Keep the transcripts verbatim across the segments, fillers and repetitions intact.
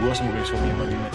gue sebagai suami Madinah.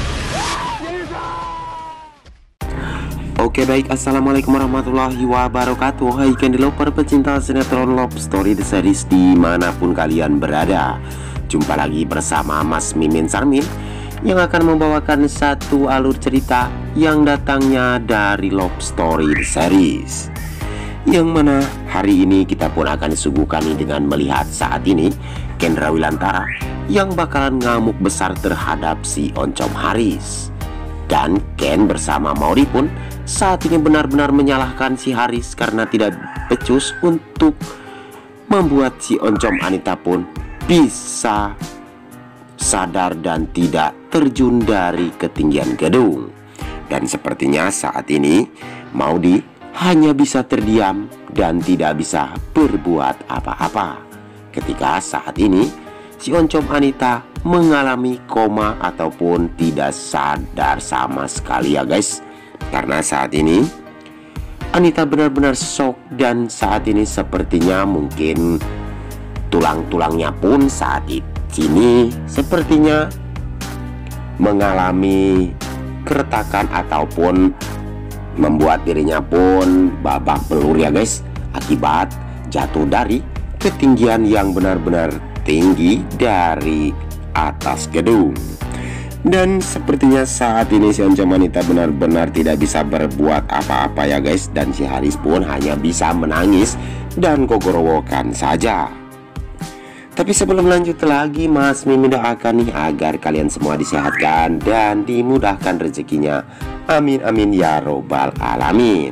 Oke baik, assalamualaikum warahmatullahi wabarakatuh. Hai Candylover pecinta sinetron Love Story The Series dimanapun kalian berada. Jumpa lagi bersama Mas Mimin Sarmin yang akan membawakan satu alur cerita yang datangnya dari Love Story The Series, yang mana hari ini kita pun akan disuguhkan dengan melihat saat ini Kendra Wilantara yang bakalan ngamuk besar terhadap si Oncom Haris. Dan Ken bersama Mauri pun saat ini benar-benar menyalahkan si Haris karena tidak becus untuk membuat si Oncom Anita pun bisa sadar dan tidak terjun dari ketinggian gedung. Dan sepertinya saat ini Maudi hanya bisa terdiam dan tidak bisa berbuat apa-apa ketika saat ini si Oncom Anita mengalami koma ataupun tidak sadar sama sekali ya guys. Karena saat ini Anita benar-benar shock dan saat ini sepertinya mungkin tulang-tulangnya pun saat ini sepertinya mengalami keretakan ataupun membuat dirinya pun babak belur ya guys, akibat jatuh dari ketinggian yang benar-benar tinggi dari atas gedung. Dan sepertinya saat ini si Oncom Anita benar-benar tidak bisa berbuat apa-apa ya guys. Dan si Haris pun hanya bisa menangis dan gogorowokan saja. Tapi sebelum lanjut lagi, Mas Mimin doakan nih agar kalian semua disehatkan dan dimudahkan rezekinya. Amin amin ya robbal alamin.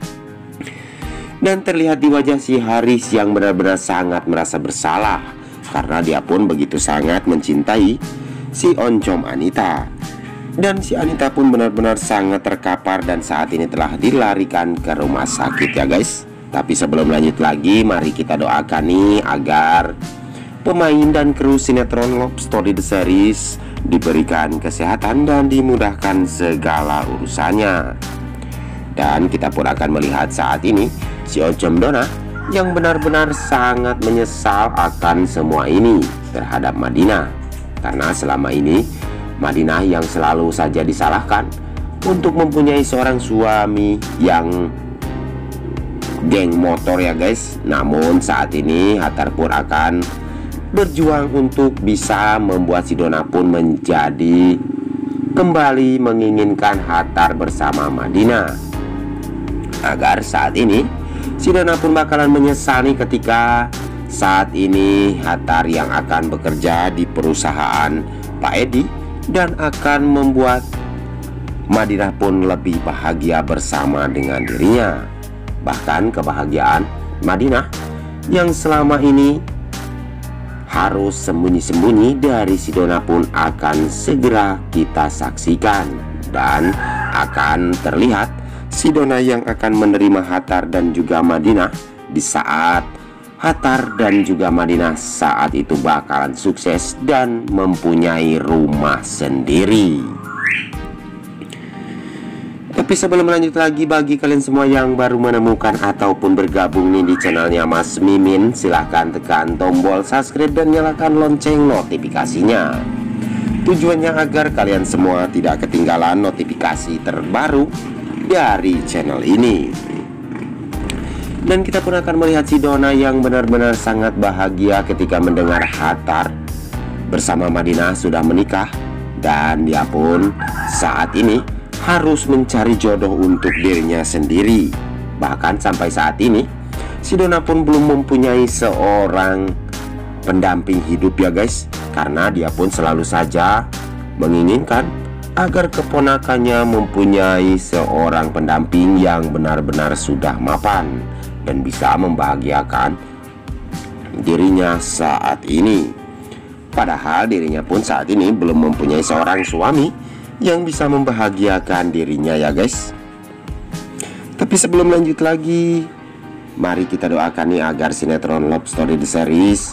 Dan terlihat di wajah si Haris yang benar-benar sangat merasa bersalah karena dia pun begitu sangat mencintai si Oncom Anita. Dan si Anita pun benar-benar sangat terkapar dan saat ini telah dilarikan ke rumah sakit ya guys. Tapi sebelum lanjut lagi, mari kita doakan nih agar pemain dan kru sinetron Love Story The Series diberikan kesehatan dan dimudahkan segala urusannya. Dan kita pun akan melihat saat ini si Oncom Dona yang benar-benar sangat menyesal akan semua ini terhadap Madinah. Karena selama ini Madinah yang selalu saja disalahkan untuk mempunyai seorang suami yang geng motor ya guys. Namun saat ini Hatar pun akan berjuang untuk bisa membuat si Dona pun menjadi kembali menginginkan Hatar bersama Madinah, agar saat ini si Dona pun bakalan menyesali ketika saat ini Hatar yang akan bekerja di perusahaan Pak Edi dan akan membuat Madinah pun lebih bahagia bersama dengan dirinya. Bahkan kebahagiaan Madinah yang selama ini harus sembunyi-sembunyi dari si Dona pun akan segera kita saksikan. Dan akan terlihat si Dona yang akan menerima Hatar dan juga Madinah di saat Hatar dan juga Madinah saat itu bakalan sukses dan mempunyai rumah sendiri. Tapi sebelum lanjut lagi, bagi kalian semua yang baru menemukan ataupun bergabung nih di channelnya Mas Mimin, silahkan tekan tombol subscribe dan nyalakan lonceng notifikasinya. Tujuannya agar kalian semua tidak ketinggalan notifikasi terbaru dari channel ini. Dan kita pun akan melihat si Dona yang benar-benar sangat bahagia ketika mendengar Hatar bersama Madinah sudah menikah. Dan dia pun saat ini harus mencari jodoh untuk dirinya sendiri. Bahkan sampai saat ini si Dona pun belum mempunyai seorang pendamping hidup ya guys. Karena dia pun selalu saja menginginkan agar keponakannya mempunyai seorang pendamping yang benar-benar sudah mapan dan bisa membahagiakan dirinya saat ini. Padahal dirinya pun saat ini belum mempunyai seorang suami yang bisa membahagiakan dirinya ya guys. Tapi sebelum lanjut lagi, mari kita doakan nih agar sinetron Love Story The Series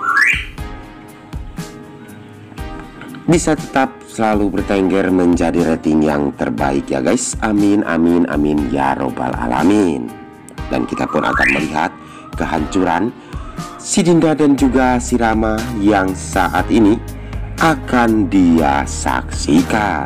bisa tetap selalu bertengger menjadi rating yang terbaik ya guys. Amin amin amin ya robbal alamin. Dan kita pun akan melihat kehancuran si Dinda dan juga si Rama yang saat ini akan dia saksikan.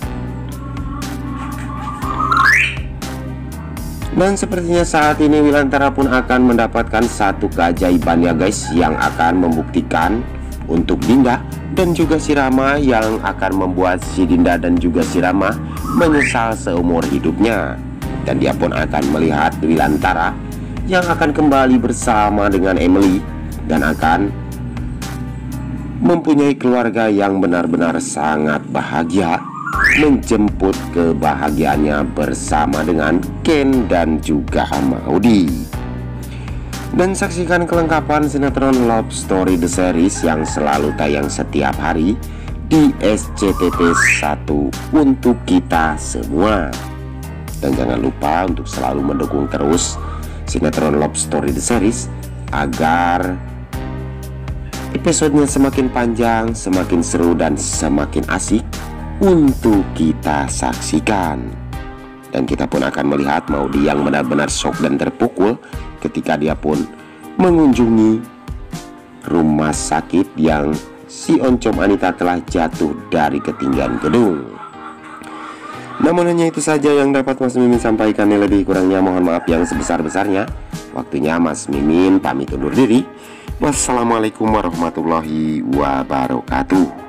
Dan sepertinya saat ini Wilantara pun akan mendapatkan satu keajaiban ya guys, yang akan membuktikan untuk Dinda dan juga si Rama, yang akan membuat si Dinda dan juga si Rama menyesal seumur hidupnya. Dan dia pun akan melihat Wilantara yang akan kembali bersama dengan Emily dan akan mempunyai keluarga yang benar-benar sangat bahagia, menjemput kebahagiaannya bersama dengan Ken dan juga Maudy. Dan saksikan kelengkapan sinetron Love Story The Series yang selalu tayang setiap hari di S C T V satu untuk kita semua. Dan jangan lupa untuk selalu mendukung terus sinetron Love Story The Series agar episodenya semakin panjang, semakin seru, dan semakin asik untuk kita saksikan. Dan kita pun akan melihat Maudy yang benar-benar shock dan terpukul ketika dia pun mengunjungi rumah sakit yang si Oncom Anita telah jatuh dari ketinggian gedung. Namun hanya itu saja yang dapat Mas Mimin sampaikan. Lebih kurangnya mohon maaf yang sebesar-besarnya. Waktunya Mas Mimin pamit undur diri. Wassalamualaikum warahmatullahi wabarakatuh.